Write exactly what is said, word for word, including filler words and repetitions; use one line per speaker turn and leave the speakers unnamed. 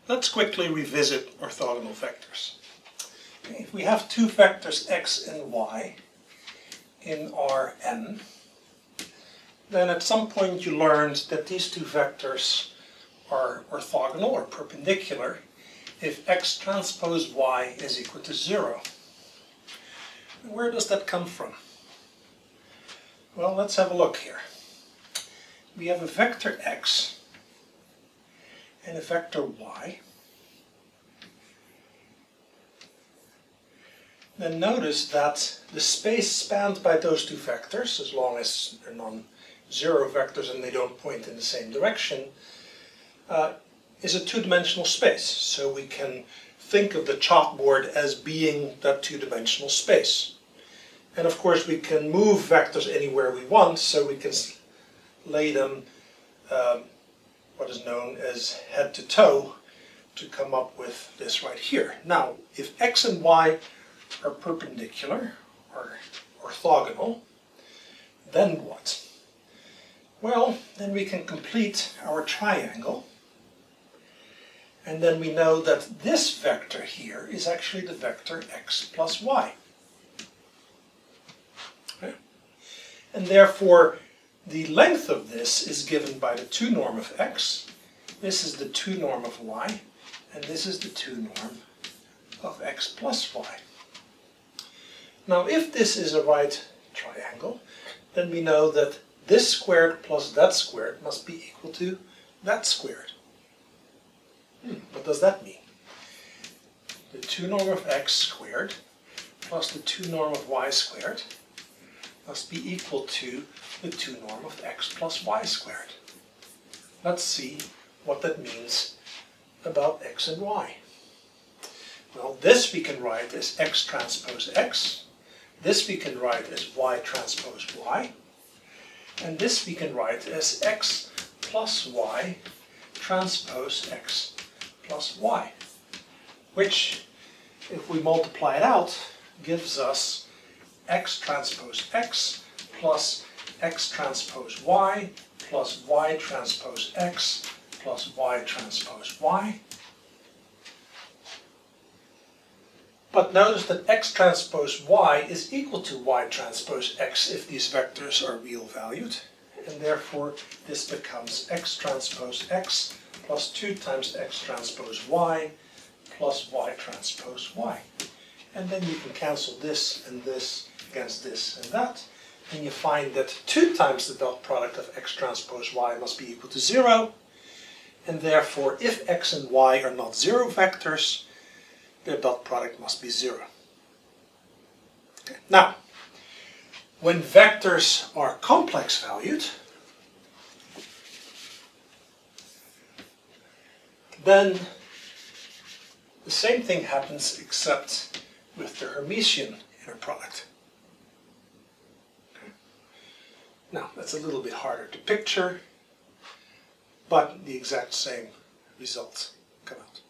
Let's quickly revisit orthogonal vectors. Okay, if we have two vectors x and y in R n, then at some point you learned that these two vectors are orthogonal or perpendicular if x transpose y is equal to zero. Where does that come from? Well, let's have a look here. We have a vector x and a vector y. Then notice that the space spanned by those two vectors, as long as they're non-zero vectors and they don't point in the same direction, uh, is a two-dimensional space. So we can think of the chalkboard as being that two-dimensional space. And of course we can move vectors anywhere we want, so we can lay them um, what is known as head to toe to come up with this right here. Now, if x and y are perpendicular or orthogonal, then what? Well, then we can complete our triangle, and then we know that this vector here is actually the vector x plus y. Okay? And therefore, the length of this is given by the two norm of x, this is the two norm of y, and this is the two norm of x plus y. Now, if this is a right triangle, then we know that this squared plus that squared must be equal to that squared. Hmm, what does that mean? The two norm of x squared plus the two norm of y squared must be equal to the two norm of x plus y squared. Let's see what that means about x and y. Well, this we can write as x transpose x. This we can write as y transpose y, and this we can write as x plus y transpose x plus y, which, if we multiply it out, gives us x transpose x plus x transpose y plus y transpose x plus y transpose y. But notice that x transpose y is equal to y transpose x if these vectors are real valued, and therefore this becomes x transpose x plus two times x transpose y plus y transpose y. And then you can cancel this and this against this and that, and you find that two times the dot product of x transpose y must be equal to zero, and therefore if x and y are not zero vectors, their dot product must be zero. Okay. Now, when vectors are complex valued, then the same thing happens except with the Hermitian inner product. Okay. Now, that's a little bit harder to picture, but the exact same results come out.